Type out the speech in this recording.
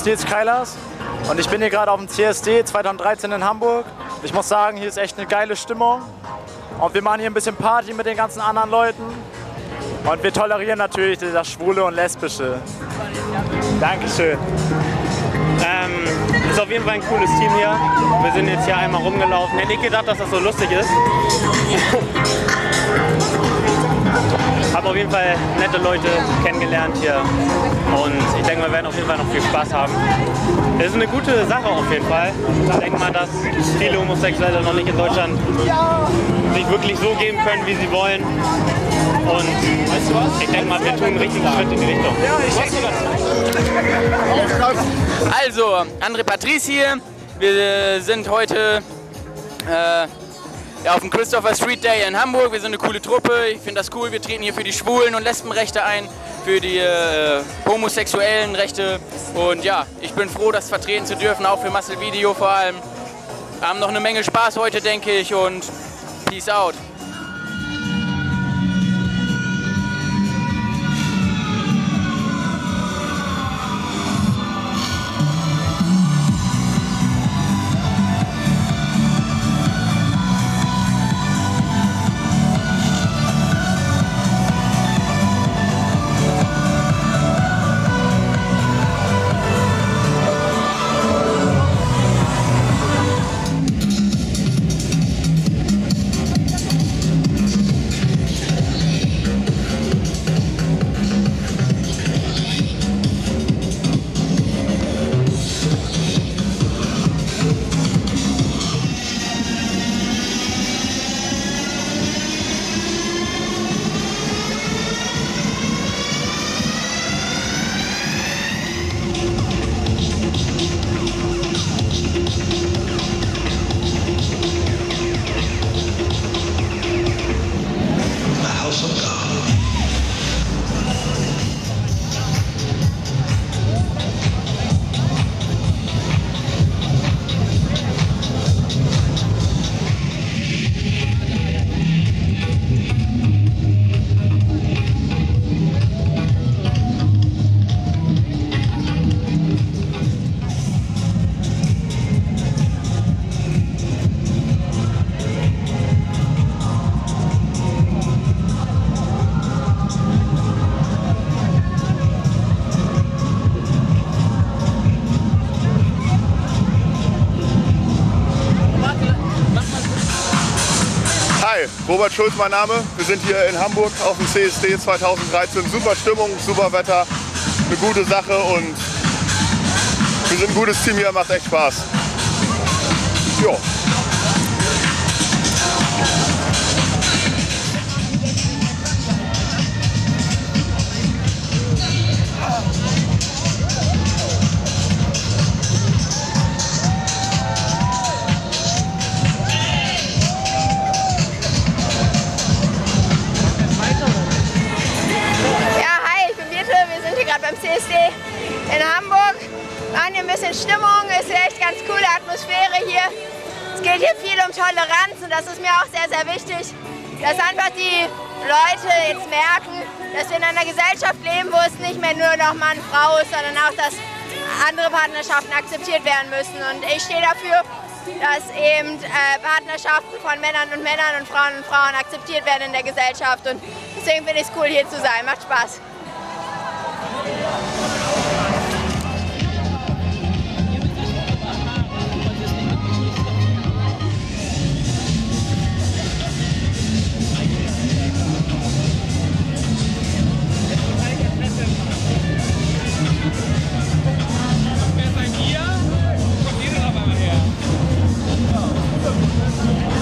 ist Nils Keilers und ich bin hier gerade auf dem CSD 2013 in Hamburg. Ich muss sagen, hier ist echt eine geile Stimmung und wir machen hier ein bisschen Party mit den ganzen anderen Leuten und wir tolerieren natürlich das Schwule und Lesbische. Dankeschön. Ist auf jeden Fall ein cooles Team hier. Wir sind jetzt hier einmal rumgelaufen. Hätte nicht gedacht, dass das so lustig ist. Habe auf jeden Fall nette Leute kennengelernt hier und ich denke, wir werden auf jeden Fall noch viel Spaß haben. Es ist eine gute Sache auf jeden Fall. Ich denke mal, dass viele Homosexuelle noch nicht in Deutschland sich wirklich so geben können, wie sie wollen. Und ich denke mal, wir tun einen richtigen Schritt in die Richtung. Also, André Patrice hier. Wir sind heute auf dem Christopher Street Day in Hamburg. Wir sind eine coole Truppe. Ich finde das cool. Wir treten hier für die Schwulen- und Lesbenrechte ein, für die homosexuellen Rechte. Und ja, ich bin froh, das vertreten zu dürfen, auch für Muscle Video vor allem. Wir haben noch eine Menge Spaß heute, denke ich, und peace out. Robert Schulz mein Name. Wir sind hier in Hamburg auf dem CSD 2013. Super Stimmung, super Wetter, eine gute Sache und wir sind ein gutes Team hier, macht echt Spaß. Jo. Beim CSD in Hamburg. Wir haben hier ein bisschen Stimmung, ist echt ganz coole Atmosphäre hier. Es geht hier viel um Toleranz und das ist mir auch sehr, sehr wichtig, dass einfach die Leute jetzt merken, dass wir in einer Gesellschaft leben, wo es nicht mehr nur noch Mann, Frau ist, sondern auch, dass andere Partnerschaften akzeptiert werden müssen. Und ich stehe dafür, dass eben Partnerschaften von Männern und Frauen akzeptiert werden in der Gesellschaft. Und deswegen finde ich es cool, hier zu sein. Macht Spaß. Bei mir kommt jeder noch einmal her.